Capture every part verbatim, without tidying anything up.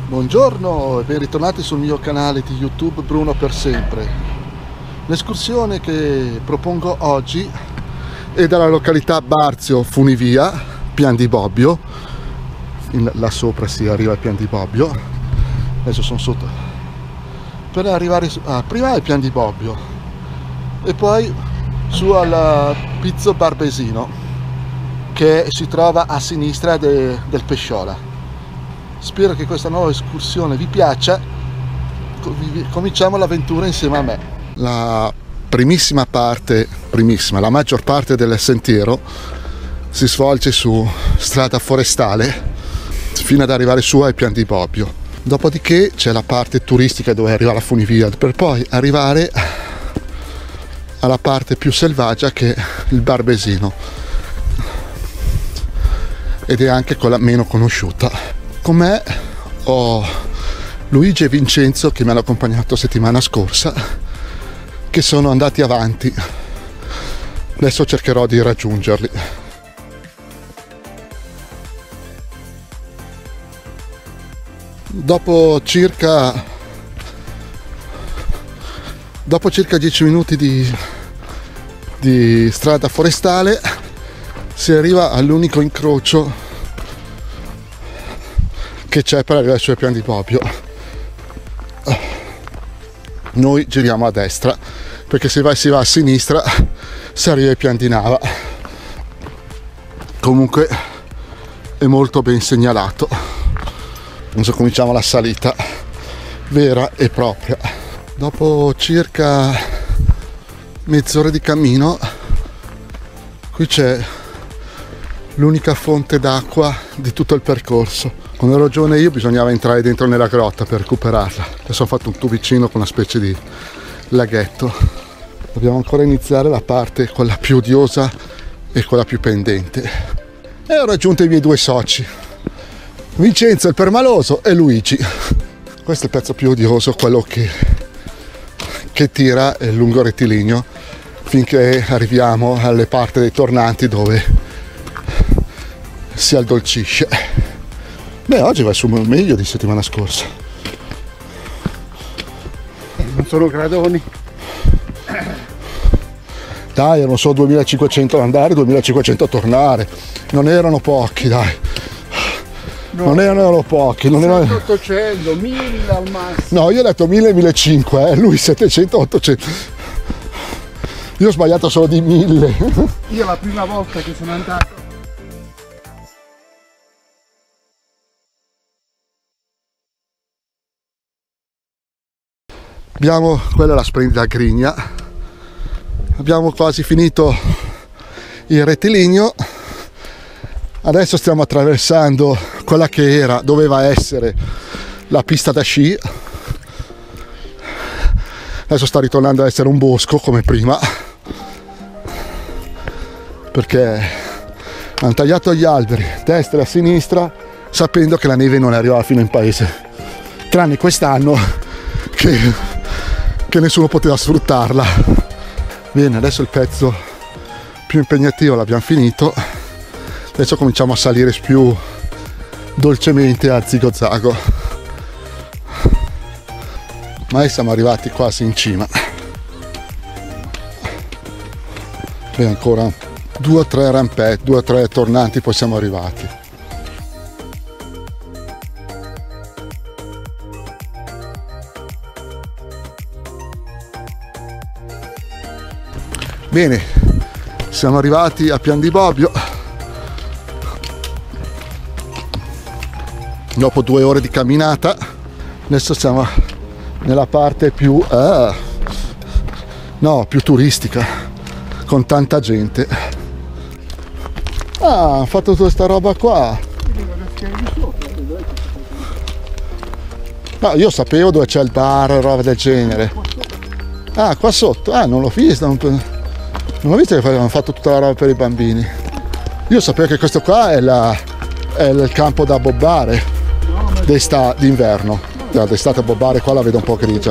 Buongiorno e ben ritornati sul mio canale di YouTube Bruno per sempre. L'escursione che propongo oggi è dalla località Barzio Funivia, Pian di Bobbio. In, là sopra si arriva al Pian di Bobbio. Adesso sono sotto. Per arrivare su, ah, prima al Pian di Bobbio e poi su al Pizzo Barbesino, che si trova a sinistra de, del Pesciola. Spero che questa nuova escursione vi piaccia. Cominciamo l'avventura insieme a me. La primissima parte, primissima, la maggior parte del sentiero si svolge su strada forestale fino ad arrivare su ai Pian di Bobbio. Dopodiché c'è la parte turistica dove arriva la funivia, per poi arrivare alla parte più selvaggia che è il Barbesino, ed è anche quella meno conosciuta. Con me ho Luigi e Vincenzo che mi hanno accompagnato settimana scorsa, che sono andati avanti. Adesso cercherò di raggiungerli. Dopo circa dopo circa dieci minuti di, di strada forestale si arriva all'unico incrocio che c'è per arrivare sui Pian di Bobbio. Noi giriamo a destra perché se va, si va a sinistra si arriva ai Pian di Nava. Comunque è molto ben segnalato. Adesso cominciamo la salita vera e propria. Dopo circa mezz'ora di cammino qui c'è l'unica fonte d'acqua di tutto il percorso. Quando ero giovane io bisognava entrare dentro nella grotta per recuperarla. Adesso ho fatto un tubicino con una specie di laghetto. Dobbiamo ancora iniziare la parte quella più odiosa e quella più pendente. E ho raggiunto i miei due soci, Vincenzo il permaloso e Luigi. Questo è il pezzo più odioso, quello che, che tira il lungo rettilineo finché arriviamo alle parti dei tornanti dove si addolcisce. Beh, oggi va su meglio di settimana scorsa. Non sono gradoni. Dai, erano solo duemilacinquecento andare, duemilacinquecento a tornare. Non erano pochi, dai. No, non erano pochi. Non erano... ottocento, mille al massimo. No, io ho detto mille, millecinquecento, eh? Lui settecento, ottocento. Io ho sbagliato solo di mille. Io la prima volta che sono andato... Abbiamo, quella è la splendida Grigna. Abbiamo quasi finito il rettilineo. Adesso stiamo attraversando quella che era, doveva essere la pista da sci. Adesso sta ritornando ad essere un bosco come prima, perché hanno tagliato gli alberi a destra e a sinistra sapendo che la neve non arrivava fino in paese, tranne quest'anno che che nessuno poteva sfruttarla. Bene, adesso il pezzo più impegnativo l'abbiamo finito. Adesso cominciamo a salire più dolcemente a zigo-zago, ma siamo arrivati quasi in cima. E ancora due o tre rampette, due o tre tornanti, poi siamo arrivati. Bene, siamo arrivati a Pian di Bobbio dopo due ore di camminata. Adesso siamo nella parte più uh, no, più turistica, con tanta gente. Ah, hanno fatto tutta questa roba qua. No, io sapevo dove c'è il bar e roba del genere. Ah, qua sotto? Ah, non l'ho visto. Non... Non ho visto che avevano fatto tutta la roba per i bambini. Io sapevo che questo qua è, la, è il campo da bobbare d'inverno. D'estate a bobbare qua la vedo un po' grigia.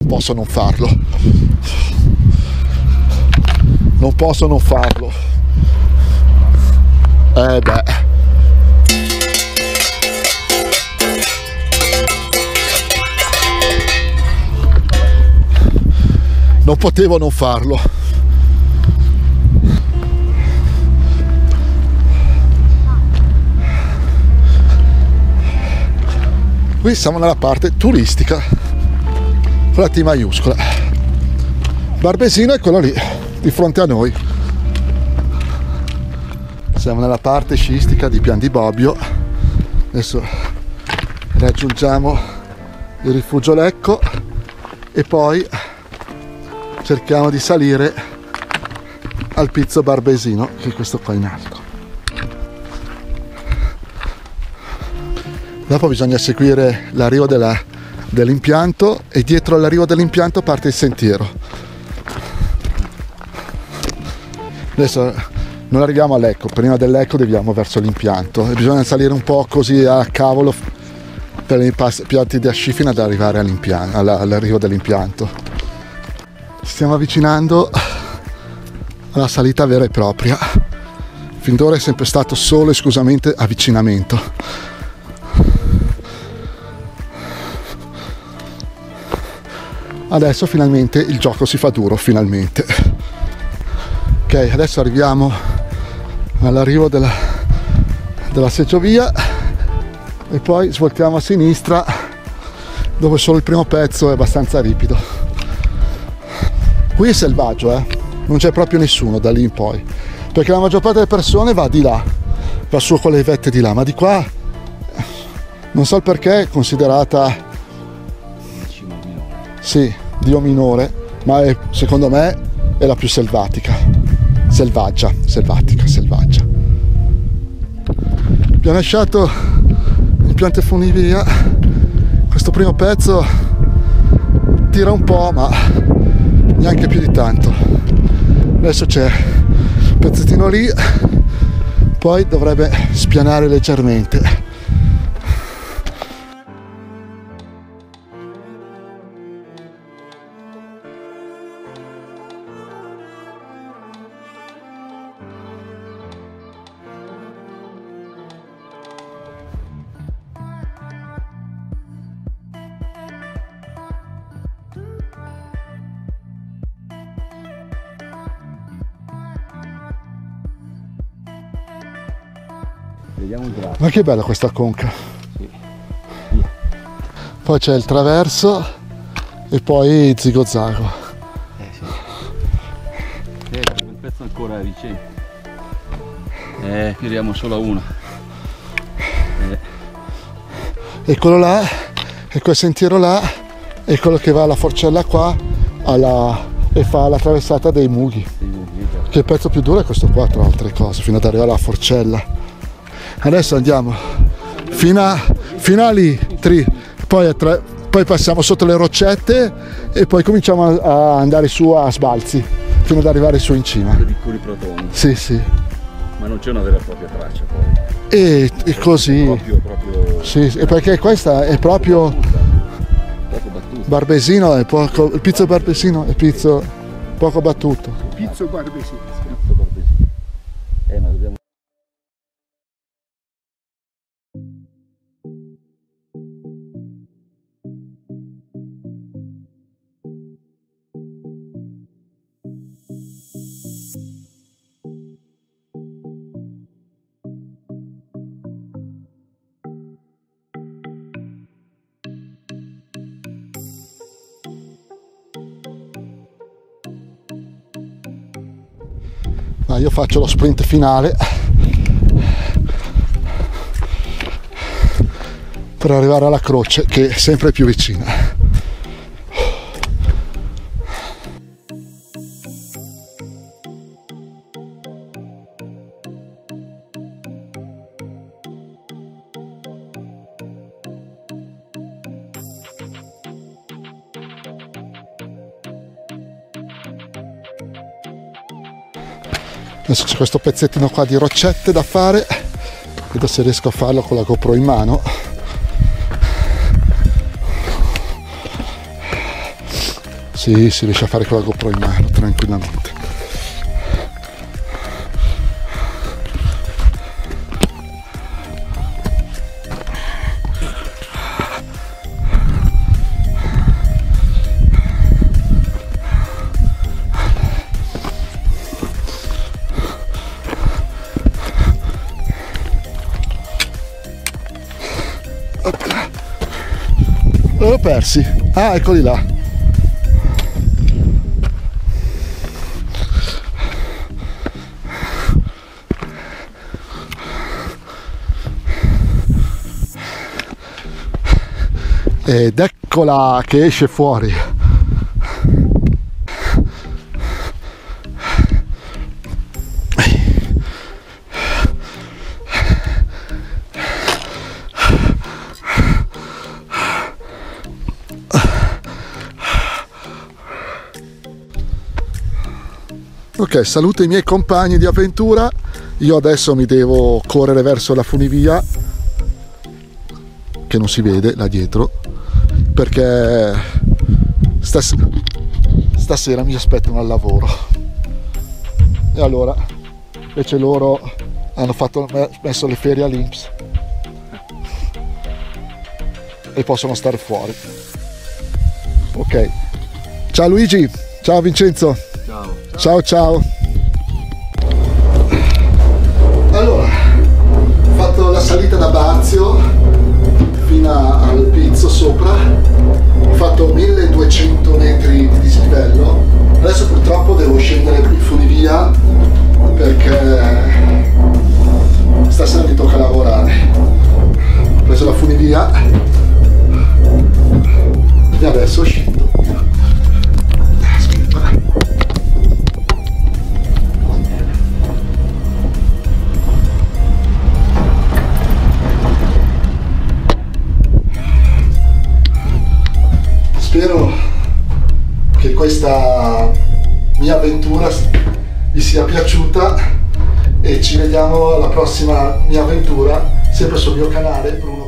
posso non farlo. Non posso non farlo. Eh beh. Non potevo non farlo. Qui siamo nella parte turistica, con la T maiuscola. Barbesino è quello lì, di fronte a noi. Siamo nella parte sciistica di Pian di Bobbio. Adesso raggiungiamo il rifugio Lecco e poi cerchiamo di salire al Pizzo Barbesino, che è questo qua in alto. Dopo bisogna seguire l'arrivo dell'impianto e dietro l'arrivo dell'impianto parte il sentiero. Adesso non arriviamo a Lecco, prima dell'Ecco arriviamo verso l'impianto e bisogna salire un po' così a cavolo per i piatti da sci fino ad arrivare all'arrivo dell'impianto. Ci stiamo avvicinando alla salita vera e propria. Fin d'ora è sempre stato solo e esclusivamente avvicinamento. Adesso finalmente il gioco si fa duro, finalmente. Ok, adesso arriviamo all'arrivo della, della seggiovia e poi svoltiamo a sinistra, dove solo il primo pezzo è abbastanza ripido. Qui è selvaggio, eh? Non c'è proprio nessuno da lì in poi, perché la maggior parte delle persone va di là, va su con le vette di là, ma di qua non so il perché è considerata, sì, dio minore, ma è, secondo me è la più selvatica, selvaggia, selvatica, selvaggia. Abbiamo lasciato il piante funivia, questo primo pezzo tira un po', ma neanche più di tanto. Adesso c'è il pezzettino lì, poi dovrebbe spianare leggermente. Vediamo il grafico. Ma che bella questa conca. Sì. Poi c'è il traverso e poi zigo-zago. Eh sì. Eh, quel pezzo ancora è vicino. Eh, tiriamo solo a uno. Eh. E quello là, e quel sentiero là, è quello che va alla forcella qua alla, e fa la traversata dei Mughi. Che il pezzo più duro è questo qua, tra altre cose, fino ad arrivare alla forcella. Adesso andiamo fino a, fino a lì, tri, poi, a tre, poi passiamo sotto le roccette e poi cominciamo a, a andare su a sbalzi fino ad arrivare su in cima. Dei piccoli protoni. Sì, sì. Ma non c'è una vera e propria traccia poi. E, e così. Proprio, proprio... Sì, sì, perché questa è proprio Poco battuto. Barbesino, è poco, il pizzo Barbesino è pizzo poco battuto. Pizzo Barbesino. Pizzo Barbesino. Eh, ma dobbiamo... Ma io faccio lo sprint finale per arrivare alla croce, che è sempre più vicina. Adesso c'è questo pezzettino qua di roccette da fare, vedo se riesco a farlo con la GoPro in mano. Sì, si riesce a fare con la GoPro in mano tranquillamente. L'ho persi. Ah, eccoli là. Ed eccola che esce fuori. Ok, saluto i miei compagni di avventura. Io adesso mi devo correre verso la funivia, che non si vede là dietro, perché stas stasera mi aspettano al lavoro. E allora invece loro hanno fatto, messo le ferie all'I N P S e possono stare fuori. Ok, ciao Luigi, ciao Vincenzo. Ciao ciao. Allora, ho fatto la salita da Barzio fino al pizzo sopra, ho fatto milleduecento metri di dislivello. Adesso purtroppo devo scendere in funivia perché stasera mi tocca lavorare. Ho preso la funivia e adesso scendo. Spero che questa mia avventura vi sia piaciuta e ci vediamo alla prossima mia avventura, sempre sul mio canale Bruno.